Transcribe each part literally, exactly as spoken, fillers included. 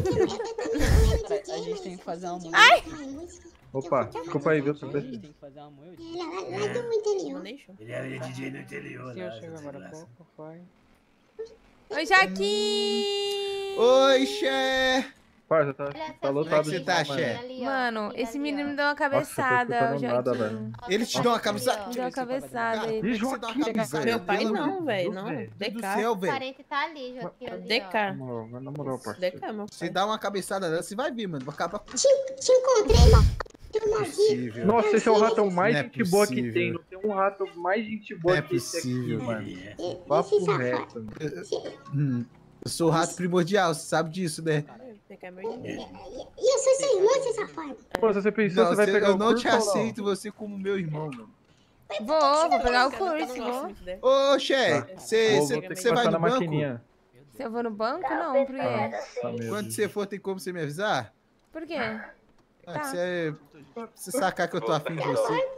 A gente tem que fazer uma música. Ai! Opa, desculpa aí, viu? A gente tem que fazer uma música. Lá do interior. Ele era D J no interior, Sim, eu né? chego agora há pouco, foi. Oi, Jaquim! Oi, Xé! Parça, tá, tá lotado Como é que você de tá, mano. Xé? Mano, esse menino me deu uma Nossa, eu tô cabeçada, o escutando nada, Joaquim. velho. Ele te deu uma cabeçada? Me deu uma cabeçada. Cara, ele. por que você dá uma cabeçada? Meu pai Pelo não, amor velho, de não. Deus, D do K. céu, O velho. parente tá ali, Joaquim. ali, D K. ó. Na moral, na moral, parça. D K, meu Você pai. dá uma cabeçada nela, você vai ver, mano. Vai acabar com Te, te encontrei, mano. Não é possível. Nossa, esse é o rato mais Não é gente boa que possível. tem. Não tem um rato mais gente boa Não é que esse aqui, possível, mano. E- Papo Esse safado. reto, mano. Hum, eu sou o rato primordial, você sabe disso, né? D K é meu irmão. E eu sou seu irmão, seu safado. Pô, se você pensou, Não, você vai você- pegar eu o não curso te ou não? aceito você como meu irmão, mano. Vou, vou pegar o Eu não curso, gosto vou. muito dele. Ô, Xé, Tá. você Vou, vou ter que você vai passar no na banco? maquininha. Se eu vou no banco, não, por quê? Tá, meu Quando Deus. você for, tem como você me avisar? Por quê? Ah, Tá. que você, você sacar que eu tô afim de você.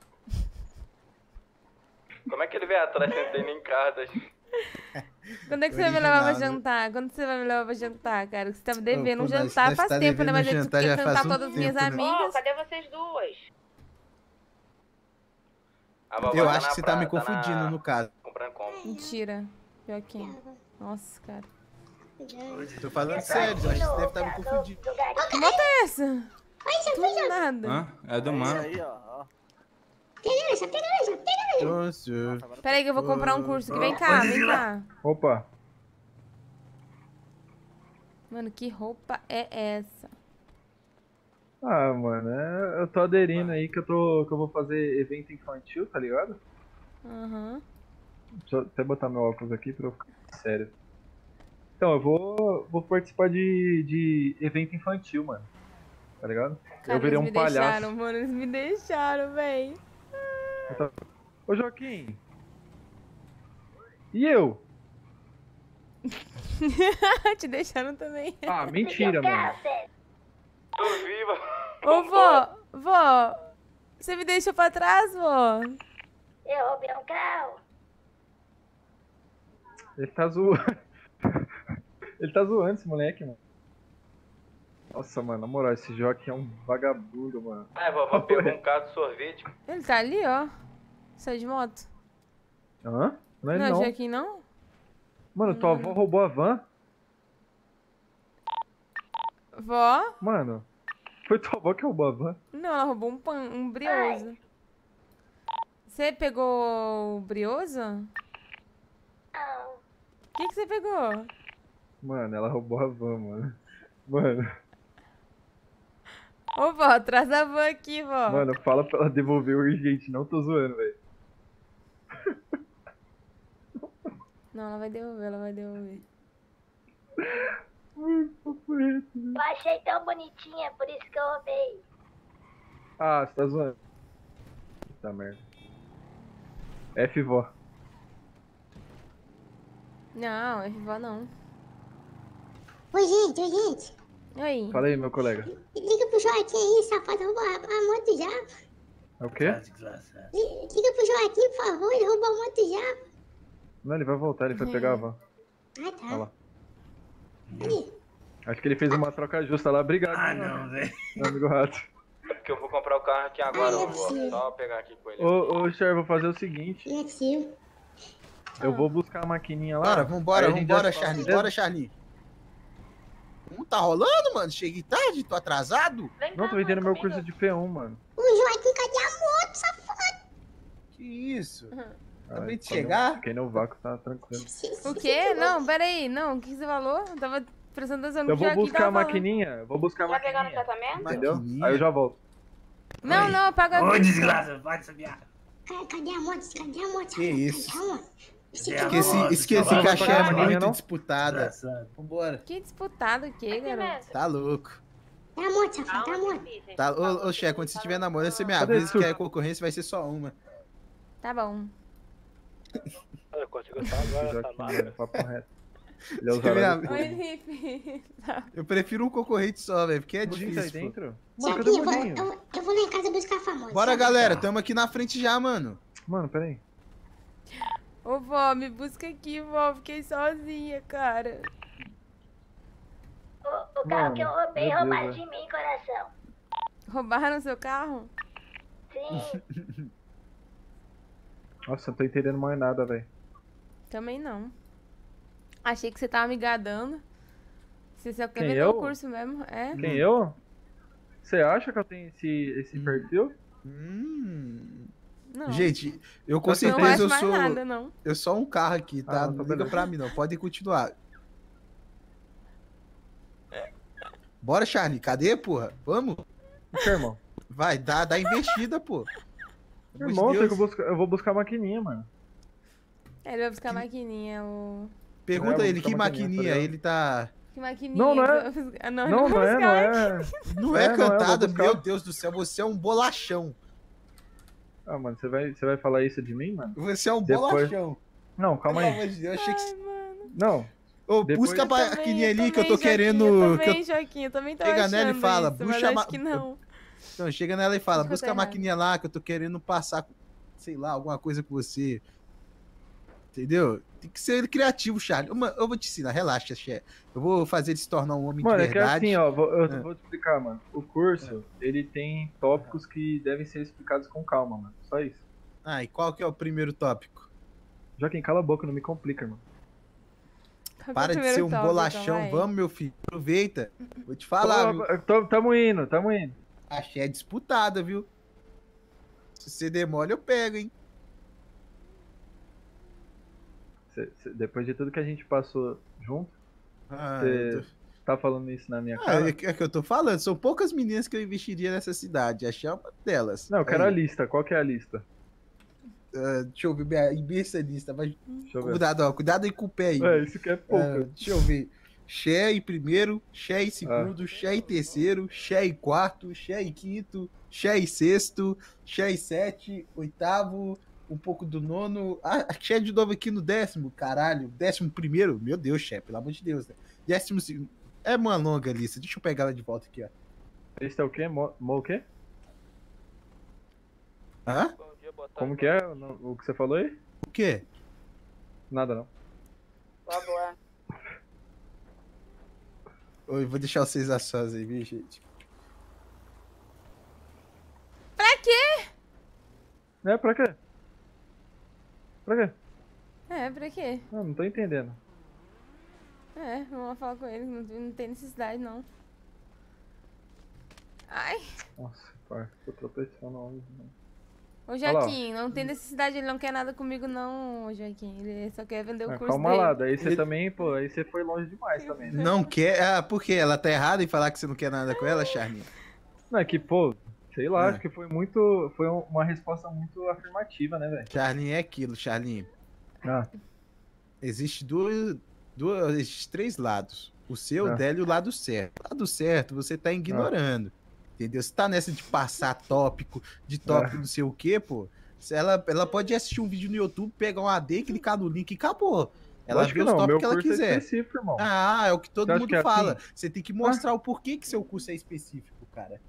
Como é que ele vem atrás sentando em casa? Quando é que você vai me levar pra Original, né? jantar? Quando você vai me levar pra jantar, cara? Que você tá me devendo um pô, nós- jantar nós faz tá tempo, né? devendo Mas um eu jantar tive já que faz cantar um todas as minhas tempo, né? amigas. Cadê vocês duas? A vovó Eu tá acho na que você tá me praia, confundindo, na- no caso. Comprando como? Mentira. Joaquim. Nossa, cara. Tô falando sério, eu acho que você deve estar me confundindo. Que moto é essa? Do nada. Hã? É do mano. Pega essa, pega essa, pega Nossa. Pera aí que eu vou comprar um curso aqui. Vem cá, vem cá. Opa, Mano, que roupa é essa? ah, mano, é- eu tô aderindo aí que eu, tô, que eu vou fazer evento infantil, tá ligado? Aham. Deixa eu até botar meu óculos aqui pra eu ficar sério. Então, eu vou, vou participar de, de evento infantil, mano. Tá ligado? Cara, eu virei eles um me palhaço. deixaram, mano. Eles me deixaram, véi. Ô, Joaquim. E eu? Te deixaram também. Ah, mentira, mano. Tô viva! Ô, vó, vó. Você me deixou pra trás, vó? Eu roubei um carro. Ele tá zoando. Ele tá zoando esse moleque, mano. Nossa, mano, na moral, esse Joaquim é um vagabundo, mano. Ah, a vovó pegou um caso de sorvete. Ele tá ali, ó. Saiu de moto. Hã? Não é Não é não. o Joaquim, não? Mano, tua avó roubou a van? Vó? Mano, foi tua avó que roubou a van? Não, ela roubou um pão, um brioso. Você pegou o brioso? O que que você pegou? Mano, ela roubou a van, mano. Mano, Ô, vó, traz a van aqui, vó. mano, fala pra ela devolver urgente, não tô zoando, velho. Não, ela vai devolver, ela vai devolver. Eu achei tão bonitinha, por isso que eu roubei. Ah, você tá zoando. Tá merda. F vó. Não, F vó não. Oi, gente, oi, gente. Oi. Fala aí, meu colega. Liga pro Joaquim aí, safado, roubou a, a moto já. É o quê? Desgraçado. Li- Liga pro Joaquim, por favor, ele roubou a moto já. Não, ele vai voltar, ele foi pegar a van. Ah, Olha tá. lá. Acho que ele fez uma troca justa lá. Obrigado, Ah, meu, não, velho. meu amigo rato. É porque eu vou comprar o carro aqui agora, Ah, é vovó. possível. Só pegar aqui com ele. Ô, ô, Cher, vou fazer o seguinte. Não é possível. Eu vou buscar a maquininha lá. Bora, vambora, aí a gente vambora, já- Charlie. beleza? Bora, Charlie. Não tá rolando, mano? Cheguei tarde, tô atrasado? Não, tô vendendo meu curso de P um, mano. O Joaquim, cadê a moto, safado? Que isso? Ah, Acabei de fiquei no- chegar. Fiquei no vácuo, tá tranquilo. O quê? Não, pera aí. Não, o que você falou? Eu tava prestando atenção no Eu que o vou Joaquim buscar a tava falando. maquininha, eu vou buscar a Vai pegar no maquininha. tratamento? Entendeu? Maquininha? Aí eu já volto. Não, não, apaga Ô, a desgraça, vai essa viada. Ca- Cadê a moto? Cadê a moto? Que isso? Calma. Esse Cadê a aqui Esqueci, moto? esqueci Vamos que a Xé pagar é a maquininha, muito não? disputada. Desgraçado. Vambora. Que disputado o quê, garoto? Tá louco. Dá a moto, safado, dá a moto. Tá, ô, ô Xé, quando você estiver namorando, você me Cadê avisa isso? que a concorrência vai ser só uma. Tá bom. Eu consigo estar agora, Joaquim, tá mano, papo reto. Ele é Você usado me de avisa. Oi, Felipe. Tá. Eu prefiro um concorrente só, velho, porque é Budinho tá aí difícil. pô. dentro? Mano, cadê Joaquim, o eu vou, Budinho? eu, eu vou lá em casa buscar a famosa. Bora, sabe? galera, tamo aqui na frente já, mano. Mano, peraí. Ô, vó, me busca aqui, vó. Fiquei sozinha, cara. Ô, O carro Mano, que eu roubei, meu roubaram Deus, de mim, coração. Roubaram seu carro? Sim. Nossa, eu não tô entendendo mais nada, velho. Também não. Achei que você tava me gadando. Você só quer Quem, vender eu? o curso mesmo? É? Quem, eu? Você acha que eu tenho esse, esse perfil? Hum. Não. Gente, eu com não certeza acho eu mais sou. nada, não. Eu sou um carro aqui, tá? Ah, não tá liga beleza. pra mim, não. Podem continuar. Bora, Charlie. Cadê, porra? Vamos? O que, irmão? Vai, dá, dá investida, pô. Pelo amor de Irmão, tem que Deus. eu, buscar, eu vou buscar a maquininha, mano. É, ele vai buscar a maquininha, o... Pergunta É, vou ele buscar que maquininha, maquininha, tá ligado? ele tá. Que maquininha? Não, não que é- você vai buscar? Não, Não, ele não vai é, não buscar. é. Não É, é não é, eu vou cantada, buscar. meu Deus do céu, você é um bolachão. Ah, mano, você vai, você vai falar isso de mim, mano? Você é um Depois- bolachão. Não, calma Pelo aí. amor de Deus, eu achei que. Ai, mano. Não, Ô, Depois- busca a Eu também, maquininha eu ali que eu tô também, querendo. Joaquim, Eu que eu- também, Joaquim, eu também tô Chega achando nela e fala, isso, mas puxa acho ma- que não. Então, chega nela e fala, Acho que eu busca tô a maquininha lá que eu tô querendo passar, sei lá, alguma coisa com você. Entendeu? Tem que ser criativo, Charlie. Mano, eu vou te ensinar, relaxa, chefe. Eu vou fazer ele se tornar um homem mano, de é que verdade. assim, ó, vou, eu É. vou te explicar, mano. O curso, ele tem tópicos que devem ser explicados com calma, mano. Só isso. Ah, e qual que é o primeiro tópico? Joaquim, cala a boca, não me complica, irmão. Qual que é o Para de primeiro ser um tópico, bolachão, vai? vamos, meu filho. Aproveita. Vou te falar, viu? Pô, tamo, tamo indo, tamo indo. A Xé é disputada, viu? Se você demole, eu pego, hein? Cê- cê- depois de tudo que a gente passou junto, Ah, Cê- eu tô- tá falando isso na minha Ah, cara? é que é que eu tô falando. São poucas meninas que eu investiria nessa cidade. A Xé é uma delas. Não, eu quero a Aí, lista. Qual que é a lista? ah, deixa eu ver minha imensa lista. Mas Deixa eu ver. cuidado, ó. Cuidado aí com o pé aí. É, isso que é pouco. Ah, deixa eu ver. Xé em primeiro, Xé Ah. em segundo, Xé em terceiro, Xé em quarto, Xé em quinto, Xé em sexto, Xé em sete, oitavo, um pouco do nono. Ah, Xé de novo aqui no décimo, caralho. Décimo primeiro, meu Deus, Xé, pelo amor de Deus, né? Décimo segundo. É uma longa lista. Deixa eu pegar ela de volta aqui, ó. Esse é o quê? Mo, mo o quê? Hã? Bom dia, boa tarde. Como que é o, o que você falou aí? O quê? Nada não. Tá bom. Eu vou deixar vocês a sós aí, viu, gente? Pra quê? É, pra quê? Pra quê? É, pra quê? Não, não tô entendendo. É, vamos falar com ele, não, não tem necessidade, não. Ai. Nossa, pai, tô tropeçando onde, mano. Ô, Joaquim, não tem necessidade, ele não quer nada comigo, não, ô, Joaquim. Ele só quer vender o Ah, curso calma dele. lá, daí você Ele- também, pô, aí você foi longe demais também, né? Não quer? Ah, por quê? Ela tá errada em falar que você não quer nada com ela, Charminha? Não, é que, pô, sei lá, É. acho que foi muito, foi um- uma resposta muito afirmativa, né, velho? Charlinho é aquilo, Charlinho. Ah, Existe duas, duas, existem três lados. O seu, Ah. o dela e o lado certo. O lado certo, você tá ignorando. Entendeu? Você tá nessa de passar tópico, de tópico Ah. não sei o quê, pô. Se Ela, ela pode assistir um vídeo no YouTube, pegar um A D, clicar no link e acabou. Ela lógico vê que os não, meu tópicos que ela curso é quiser. específico, irmão. Ah, é o que todo Você acha mundo que é fala. assim? Você tem que mostrar o porquê que seu curso é específico, cara.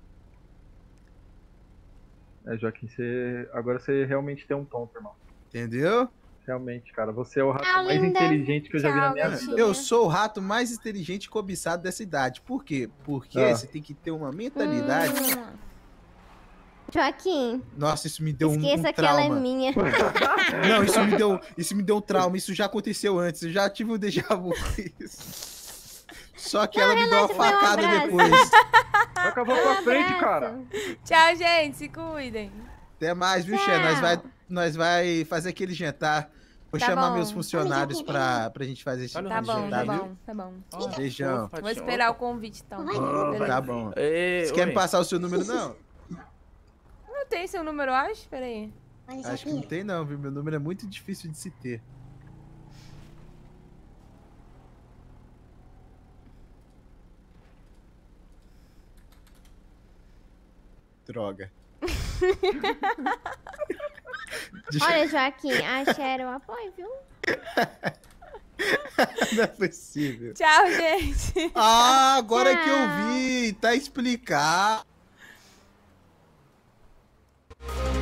É, Joaquim, você, agora você realmente tem um tonto, irmão. Entendeu? Realmente, cara, você é o rato Tchau, mais linda. inteligente que eu já vi na Tchau, minha gatinha. vida. Eu sou o rato mais inteligente e cobiçado dessa idade. Por quê? Porque Ah. você tem que ter uma mentalidade. Hum, Joaquim, Nossa, isso me deu um, esqueça um que ela é trauma. minha. Não, isso me deu, isso me deu um trauma. Isso já aconteceu antes. Eu já tive um déjà vu com isso. Só que ela me deu uma relaxa, foi um facada abraço. depois. Vai acabar pra frente, cara. Tchau, gente, se cuidem. Até mais, viu, Xé? Nós vai, nós vai fazer aquele jantar. Vou Tá chamar bom. meus funcionários pra, pra gente fazer esse Tá esse bom, jantar, tá viu? bom, tá bom. Beijão. Vou esperar o convite, então. Vai. Beleza. Tá bom. Ei, Você quer me oi. passar o seu número, não? Não tem seu número, eu acho? Peraí. Olha, Acho que não tem, não, viu? Meu número é muito difícil de se ter. Droga. Deixa- Olha, Joaquim, a Cheryl apoia, viu? Não é possível. Tchau, gente. Ah, agora que eu Tchau. vi. Tá explicado.